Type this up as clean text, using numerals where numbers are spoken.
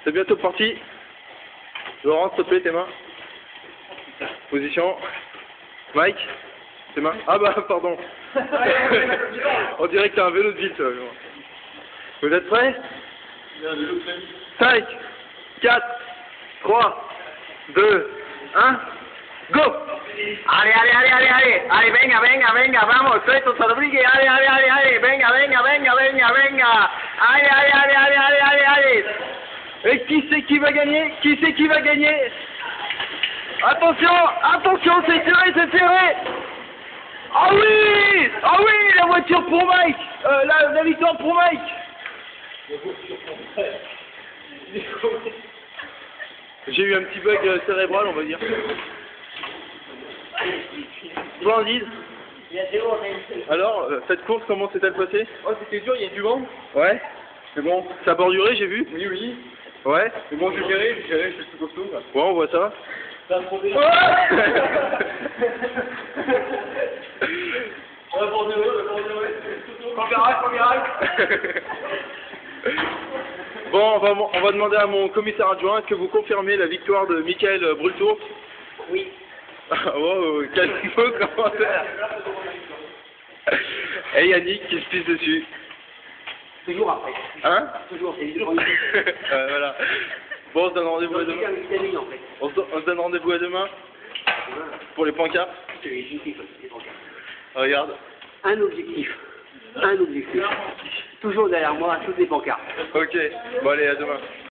C'est bientôt parti. Laurent, s'il te plaît, tes mains. Position. Mike, tes mains. Ah bah, pardon. On dirait que t'as un vélo de ville, toi. Vous êtes prêts? 5, 4, 3, 2, 1, go! Allez, allez, allez, allez, allez, allez, venga, venga, venga, vamos, suelto, Rodríguez, allez, allez, allez, allez, venga, venga, venga, venga, venga, allez, allez, allez, allez, allez, allez, allez. Et qui c'est qui va gagner? Qui c'est qui va gagner? Attention, attention, c'est serré, c'est serré! Ah oui! Ah oui, la voiture pour Mike! La victoire pour Mike! J'ai eu un petit bug cérébral, on va dire. Splendide. Alors, cette course, comment s'est-elle passée? Oh, c'était dur, il y a du vent. Ouais. Mais bon, Ça a borduré, j'ai vu. oui, oui. Ouais. Mais bon, j'ai géré, je suis tout costaud. Là. Ouais, on voit ça. Ça a trouvé. Bon, on va demander à mon commissaire adjoint, est-ce que vous confirmez la victoire de Michael Brultour? Oui. Wow, quel beau commentaire! Et Yannick qui se pisse dessus. Toujours après. Hein? Toujours, c'est toujours. Voilà. Bon, on se donne rendez-vous à demain. En fait. On se donne rendez-vous à demain pour les pancartes. C'est l'objectif, c'est pas grave. Regarde. Un objectif. Un objectif. Toujours derrière moi, toutes les pancartes. Ok. Bon, allez, à demain.